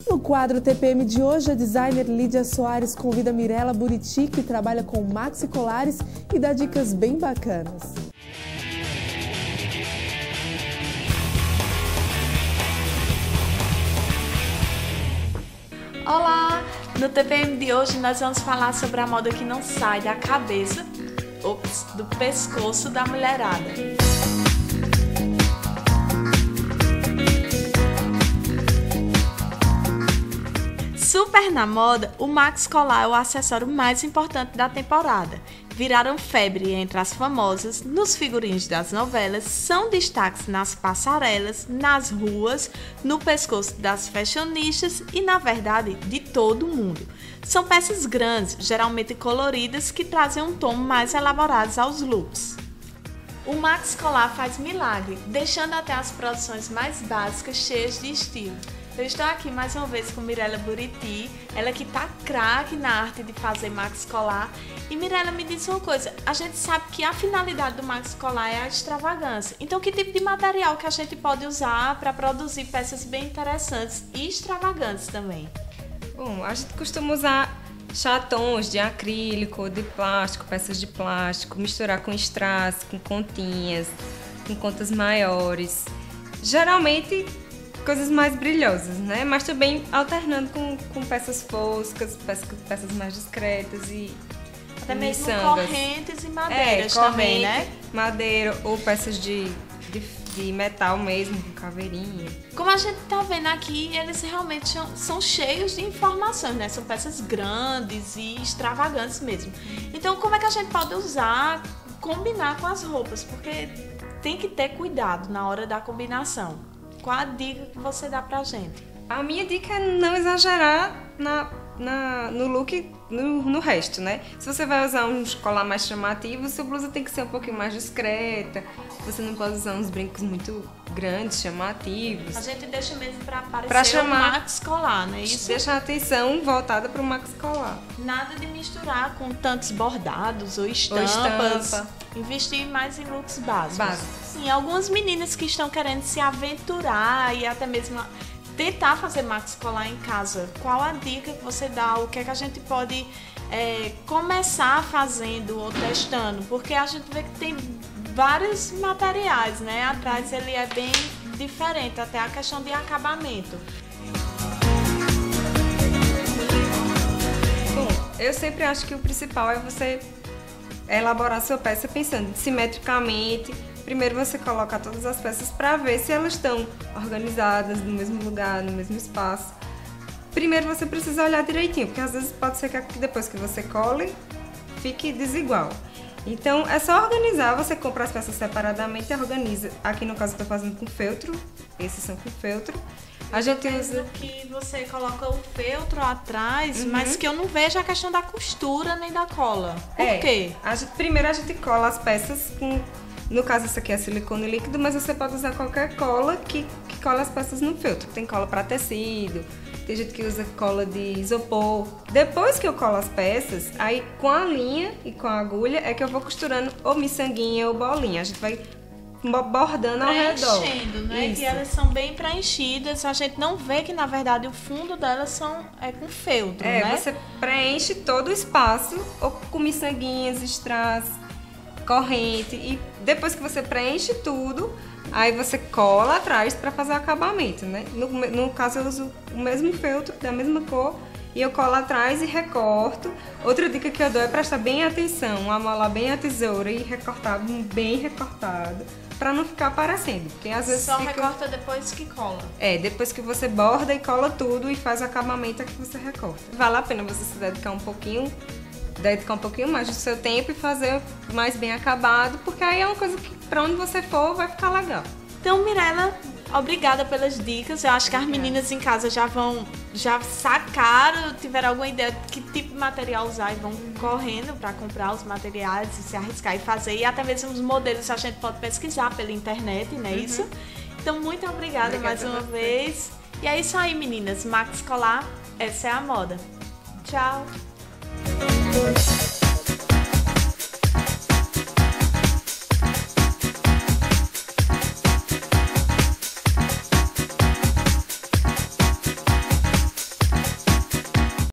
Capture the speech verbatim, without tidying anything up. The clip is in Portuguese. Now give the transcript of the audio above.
No quadro T P M de hoje, a designer Lídia Soares convida Mirella Buriti, que trabalha com maxi colares e dá dicas bem bacanas. Olá! No T P M de hoje nós vamos falar sobre a moda que não sai da cabeça, ops, do pescoço da mulherada. Super na moda, o maxi colar é o acessório mais importante da temporada. Viraram febre entre as famosas, nos figurinos das novelas, são destaques nas passarelas, nas ruas, no pescoço das fashionistas e, na verdade, de todo mundo. São peças grandes, geralmente coloridas, que trazem um tom mais elaborado aos looks. O maxi colar faz milagre, deixando até as produções mais básicas cheias de estilo. Eu estou aqui mais uma vez com Mirella Buriti, ela que tá craque na arte de fazer maxi colar. E Mirella, me disse uma coisa, a gente sabe que a finalidade do maxi colar é a extravagância. Então, que tipo de material que a gente pode usar para produzir peças bem interessantes e extravagantes também? Bom, a gente costuma usar chatons de acrílico, de plástico, peças de plástico, misturar com strass, com continhas, com contas maiores. Geralmente coisas mais brilhosas, né? Mas também alternando com, com peças foscas, peças, peças mais discretas e até mesmo miçangas. Correntes e madeiras é, também, né? Madeira ou peças de, de, de metal mesmo, com caveirinha. Como a gente tá vendo aqui, eles realmente são, são cheios de informações, né? São peças grandes e extravagantes mesmo. Então, como é que a gente pode usar, combinar com as roupas? Porque tem que ter cuidado na hora da combinação. Qual a dica que você dá pra gente? A minha dica é não exagerar na, na, no look, no, no resto, né? Se você vai usar um colar mais chamativo, sua blusa tem que ser um pouquinho mais discreta. Você não pode usar uns brincos muito grandes, chamativos. A gente deixa mesmo pra parecer pra chamar, um maxi colar, né? Isso. Deixa a atenção voltada pro maxi colar. Nada de misturar com tantos bordados ou estampas. Ou estampa. Investir mais em looks básicos. Básicos. Sim, algumas meninas que estão querendo se aventurar e até mesmo tentar fazer maxi colar em casa, qual a dica que você dá? O que é que a gente pode é, começar fazendo ou testando? Porque a gente vê que tem vários materiais, né? Atrás ele é bem diferente, até a questão de acabamento. Bom, eu sempre acho que o principal é você elaborar sua peça pensando simetricamente. Primeiro você coloca todas as peças para ver se elas estão organizadas no mesmo lugar, no mesmo espaço. Primeiro você precisa olhar direitinho, porque às vezes pode ser que depois que você cole, fique desigual. Então é só organizar, você compra as peças separadamente e organiza. Aqui no caso eu estou fazendo com feltro, esses são com feltro. A gente usa que você coloca o feltro atrás, uhum. Mas que eu não vejo a questão da costura nem da cola. Por é, quê? A gente, primeiro a gente cola as peças com, no caso essa aqui é silicone líquido, mas você pode usar qualquer cola que, que cola as peças no feltro. Tem cola para tecido, tem gente que usa cola de isopor. Depois que eu colo as peças, aí com a linha e com a agulha é que eu vou costurando ou miçanguinha ou bolinha. A gente vai bordando ao redor. Preenchendo, né? Isso. Que elas são bem preenchidas. A gente não vê que, na verdade, o fundo delas são, é com feltro, é, né? Você preenche todo o espaço ou com miçanguinhas, strass, corrente. E depois que você preenche tudo, aí você cola atrás para fazer o acabamento, né? No, no caso, eu uso o mesmo feltro, da mesma cor, e eu colo atrás e recorto. Outra dica que eu dou é prestar bem atenção, amolar bem a tesoura e recortar bem recortado, para não ficar aparecendo. Porque às vezes só fica... recorta depois que cola. É, depois que você borda e cola tudo e faz o acabamento é que você recorta. Vale a pena você se dedicar um pouquinho, dedicar um pouquinho mais do seu tempo e fazer mais bem acabado, porque aí é uma coisa que para onde você for vai ficar legal. Então, Mirella, obrigada pelas dicas. Eu acho que as meninas em casa já vão, já sacaram, tiveram alguma ideia de que tipo de material usar e vão correndo para comprar os materiais e se arriscar e fazer. E até mesmo os modelos a gente pode pesquisar pela internet, não é uhum. isso? Então, muito obrigada, obrigada mais uma vez. E é isso aí, meninas. Maxi colar, essa é a moda. Tchau!